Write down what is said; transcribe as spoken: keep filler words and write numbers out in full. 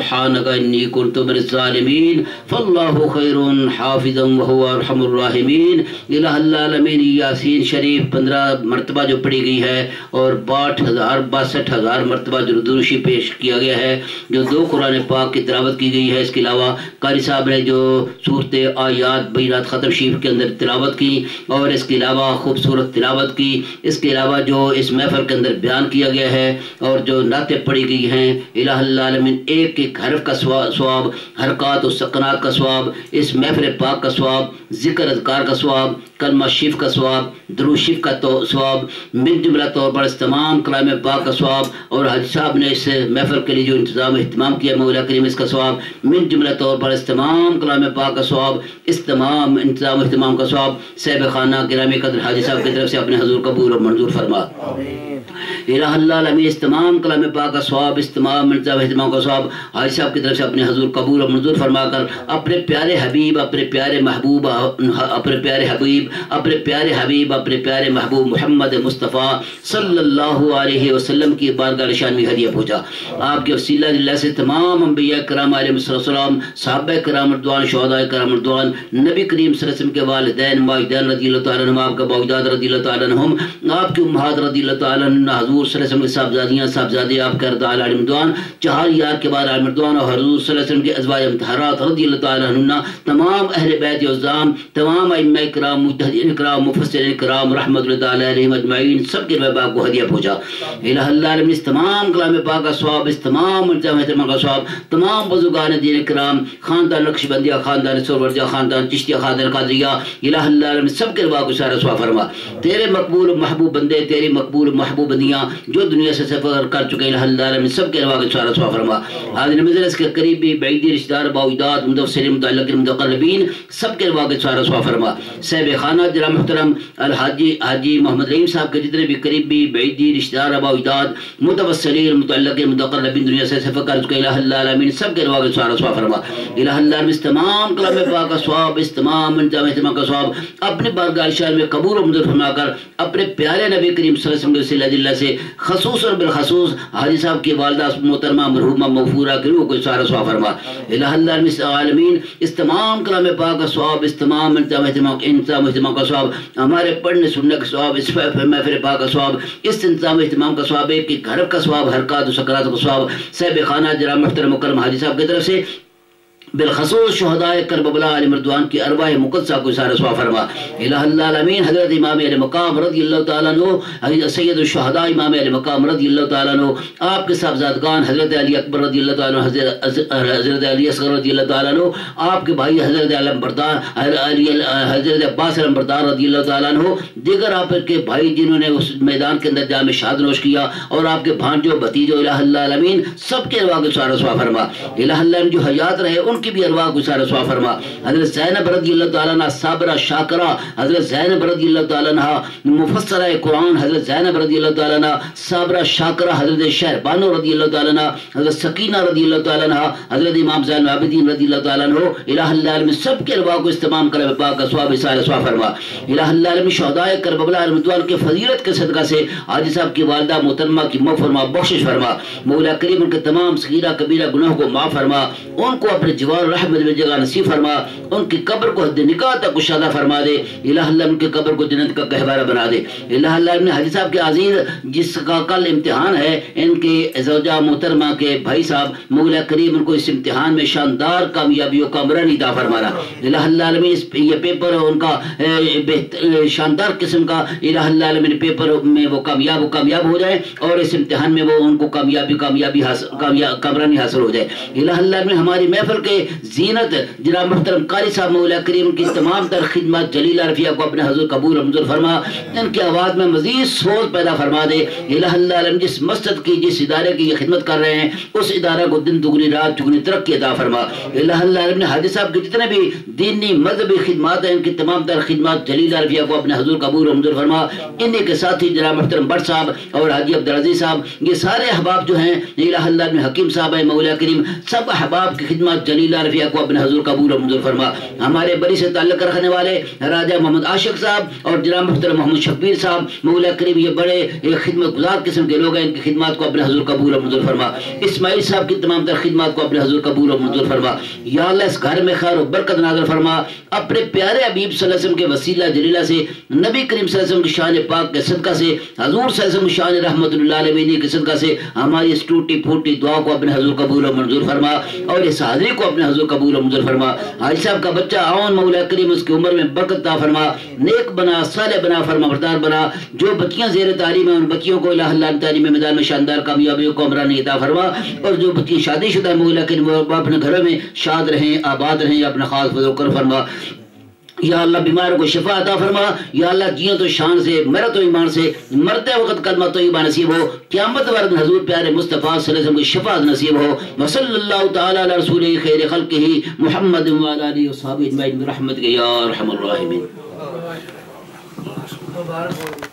सुब्हानक इन्नी कुन्तु मिनज़-ज़ालिमीन फल्लाहु खैरुन हाफ़िज़न व हुवा अरहमुर राहिमीन। इलाहुल आलमीन यासीन शरीफ पंद्रह मरतबा जो पढ़ी गई है और बासठ हज़ार बासठ हज़ार मरतबा जो दुरूशी पेश किया गया है, जो दो कुरान पाक की तिलावत की गई है। इसके अलावा कारी साहब ने जो सूरत आयात बैनात ख़त्म शरीफ के अंदर तिलावत की और इसके अलावा खूबसूरत तिलावत की। इसके अलावा जो इस महफिल के अंदर बयान किया गया है और जो नातें पढ़ी गई हैं, इलाहुल आलमीन एक एक हरफ का सवाब, हरकत और सकनात का सवाब, इस महफिल पाक का सवाब, ज़िक्र अज़कार का सवाब, कलमा शिफ का सवाब, दुरूद शिफ का तो सवाब, मिन जुमला तौर पर इस तमाम कलाम पाक का सवाब और हाजी साहब ने इस महफिल के लिए जो इंतज़ाम इहतमाम किया मौला करीम इसका सवाब, मिन जुमला तौर पर इस तमाम कलाम पाक का सवाब, इस तमाम इंतज़ाम इहतमाम का सवाब साहिब खाना गिरामी कदर हाजी साहब की तरफ से अपने हजूर कबूल और मंजूर फरमा। इलाहुल आलमीन इस तमाम कलाम पाक का सवाब, इस तमाम इंतज़ाम इहतमाम का सवाब हाजी साहब की तरफ से अपने हजूर कबूल और मंजूर फरमाकर अपने प्यारे हबीब, अपने प्यारे महबूब, अपने प्यारे हबीब, अपने प्यारे हबीब, अपने प्यारे महबूब मोहम्मद मुस्तफ़ा सल्लल्लाहु अलैहि वसल्लम की बारगाह निशान में हदिया पहुँचा। आपके वसीला दिल्ला से तमाम अंबिया कराम अलैहिस्सलाम, सहाबा कराम रज़ियल्लाहु, शुहदा कराम रज़ियल्लाहु, नबी करीम सल्लल्लाहु अलैहि वसल्लम के वालिदैन मालिदैन रज़ियल्लाहु तआला अन्हुम, आपके बाउजाद रज़ियल्लाहु तआला अन्हुम, आपकी उम्महात रज़ियल्लाहु तआला अन्हा, हुज़ूर सल्लल्लाहु अलैहि वसल्लम के साहबजादियाँ साहबजादे आपके रज़ा अलमदान, चार यार के बाद अलमदान और हुज़ूर सल्लल्लाहु अलैहि वसल्लम के अज़वाज मुतहहरात रज़ियल्लाहु तआला अन्हुन्ना, तमाम अहले बैत उज़्ज़ाम, तमाम अइम्मा किराम, मुज्तहिदीन किराम, मुफस्सिरीन किराम रहमतुल्लाहि तआला अलैहिम अजमईन सबके महबूब को हदिया पहुँचा। इलाहुल आलमीन इस तमाम कलाम पाक का सवाब, इस तमाम इंतज़ाम का सवाब तमाम बुज़ुर्गान दीन किराम, खानदान नक्शबंदिया, खानदान सोरवर्दिया, खानदान चिश्तिया, खानदान कादरिया, इलाहुल आलमीन सबके महबूब को सारा सवाब फरमा। तेरे मकबूल महबूब बंदे, तेरी मकबूल महबूब बंदियाँ जो दुनिया से सफ़र कर चुके हैं, इलाहुल आलमीन सबके महबूब को सारा सवाब फरमा। हाज़िर मजलिस के करीबी बैदी रिश्तेदार बाउदाद मुदव्वसिरीन मुतअल्लिक़ीन मुतक़र्रबीन सबके महबूब को सारा सवाब फरमा। साहिब खाना जनाब मुहतरम अल हाजी हाजी मोहम्मद रहीम साहब के जितने भी करीबी बैदी रिश्तेदार अबाउदाद मुतवस्सिलीन मुतअल्लिक़ीन मुतक़र्रबीन दुनिया से सफ़र कर चुके इलाहुल आलमीन सबके महबूब को सारा सवाब फरमा। इलाहुल आलमीन इस तमाम कलाम पाक का सवाब, इस तमाम इंतज़ाम का सवाब अपने बारगाह निशान में कबूल और मंजूर फरमाकर अपने प्यारे नबी करीम सल्लल्लाहु अलैहि वसल्लम के वसीला से खसूसन बिलखसूस हाजी साहब की वालिदा मोहतरमा मरहूमा मग़फ़ूरा की रूह को सारा सवाब फरमा। इलाहुल आलमीन इस तमाम कलाम पाक का सवाब, इस तमाम इंतज़ाम इहतमाम का सवाब, हमारे पढ़ने सुनने का सवाब, इस महफ़िल पाक का सवाब, इस इंतज़ाम इहतमाम का सवाब, एक एक हरफ का सवाब, हरकत और सकरात का सवाब साहिब खाना जनाब मुहतरम मुकर्रम हाजी साहब की तरफ से बिलखसूस शुहदाए करबला अलैहिम रिज़वान की अरवाह मुक़द्दसा को सारा सवाब फरमा। इलाहुल आलमीन हज़रत इमाम अली मक़ाम रज़ियल्लाहु तआला अन्हु, सय्यदुश शुहदा इमाम अली मक़ाम रज़ियल्लाहु तआला अन्हु, आपके साहबजादगान हज़रत अली अकबर रज़ियल्लाहु तआला अन्हु, हज़रत अली असग़र रज़ियल्लाहु तआला अन्हु, आपके भाई हज़रत अलमबरदार हज़रत अब्बास अलमबरदार रज़ियल्लाहु तआला अन्हु, दीगर आपके भाई जिन्होंने उस मैदान के अंदर जाम शहादत नोश किया और आपके भांजो भतीजो इलाहुल आलमीन सबके अरवाह को सारा सवाब फरमा। इलाहुल आलमीन जो हयात रहे उनकी भी अरवाह को सारा सवाब फरमा। हज़रत ज़ैनब रज़ियल्लाहु तआला अन्हा साबरा शाकरा, हज़रत ज़ैनब रज़ियल्लाहु तआला अन्हा मुफस्सिरा कुरान, हज़रत ज़ैनब रज़ियल्लाहु तआला अन्हा साबरा शाकरा, हज़रत शहरबानो रज़ियल्लाहु तआला अन्हा, हज़रत सकीना रज़ियल्लाहु तआला अन्हा, हज़रत इमाम ज़ैनुल आबिदीन रज़ियल्लाहु तआला अन्हु, इलाहुल आलमीन सबके अरवाह को इस तमाम कलाम पाक का सवाब सारा सवाब फरमा। इलाहुल आलमीन शुहदाए करबला अलैहिम रिज़वान के फजीलत के सदका से हाजी साहब की वालिदा मोहतरमा की मग़फ़िरत फरमा, बख्शिश फरमा। मौला करीम उनके तमाम सगीरा कबीरा गुनाहों को माफ़ फरमा, उनको अपने जिवार रहमत में जगह नसीब फरमा, उनकी कब्र को हद निकाह तक कुशादा फरमा दे। इलाहुल उनके कब्र को जन्नत का गहवारा बना दे। इलाहुल ने हाजी साहब के अजीज जिसका कल इम्तिहान है, इनके ज़ौजा मोहतरमा के भाई साहब, मौला करीम उनको इस इम्तिहान में शानदार कामयाबियों का अमरन अता फरमाना। इलाहुल आलमीन इस ये पेपर उनका शानदार किस्म का इलाहुल आलमीन पेपर में वो कामयाब कामयाब हो जाए और इस इम्तिहान में वो उनको कामयाबी कामयाबी कामरानी हासिल हो जाए। इलाहुल आलमीन हमारी महफिल के जीनत जनाब मुहतरम कारी साहब मौला करीम की तमाम तर खिदमत जलीला रफिया को अपने हजूर कबूल और मंजूर फरमा, इनकी आवाज़ में मजीद सोच पैदा फरमा दे। इलाहुल आलमीन जिस मस्जिद की जिस इदारे की ये खिदमत कर रहे हैं उस इदारा को दिन दुगनी रात चुगनी तरक्की अता फरमा। इलाहुल आलमीन हाजी साहब के जितने भी दीनी मजहबी खिदमत हैं इनकी तमाम तर खिदमत जलीला रफिया को अपने हजूर कबूल और मंजूर फरमा। इन्हीं के साथ ही जनाब मुहतरम भट्ट साहब और हाजी अब्दुल अजीज साहब, ये सारे अहबाब जो हैं इलाहुल आलमीन हकीम साहब है मौला करीम सब अहबाब की खिदमत जलीला वसीला रफिया को अपने हजूर कबूल और मंजूर फरमा। हमारे बरी से ताल्लुक़ रखने वाले राजा मोहम्मद आशिक साहब और जनाब मुहतरम मोहम्मद शब्बीर साहब मौला करीम, ये बड़े एक खिदमत गुजार किस्म के लोग हैं, इनकी खिदमत को अपने हजूर कबूल और मंजूर फरमा। इस्माइल साहब की तमाम तर खिदमत को अपने हजूर कबूल और मंजूर फरमा। या अल्लाह इस घर में खैर और बरकत नाज़िल फरमा। अपने प्यारे हबीब सल्लल्लाहु अलैहि वसल्लम के वसीला जलीला से, नबी करीम सल्लल्लाहु अलैहि वसल्लम की शान पाक के सदका से, हजूर सल्लल्लाहु अलैहि वसल्लम की शान रहमतुल्लिल आलमीन के सदका से हमारी इस टूटी फूटी दुआ को अपने हजूर कबूल और मंजूर फरमा और इस हाज़िरी को अपने हजूर कबूल और मंजूर फरमा। हाजी साहब का बच्चा आवन मौला करीम उसकी उम्र में बरकत अता फरमा, नेक बना, साले बना, फरमा बरदार बना। जो बच्चियां ज़ेर तालीम है उन बच्चियों को इलाह अल्लाह तालीम में मैदान में शानदार कामयाबियों को अमरानी अता फरमा। और जो बच्ची शादीशुदा मौला करीम वो अपने घरों में शाद रहें, आबाद रहें, अपना खास फजल कर फरमा। या अल्लाह बीमारों को शिफा अता फरमा। या अल्लाह जियो तो शान से, मर तो ईमान से, मरते वक्त कलमा तय्यबा नसीब हो। क़यामत वाले हजूर प्यारे मुस्तफ़ा सल्लल्लाहु अलैहि वसल्लम की शफाअत नसीब हो। व सल्लल्लाहु तआला अला रसूलिही खैर खल्क़िही मुहम्मद व अला आलिहि व अस्हाबिही अजमईन बिरहमतिका या अरहमर राहिमीन।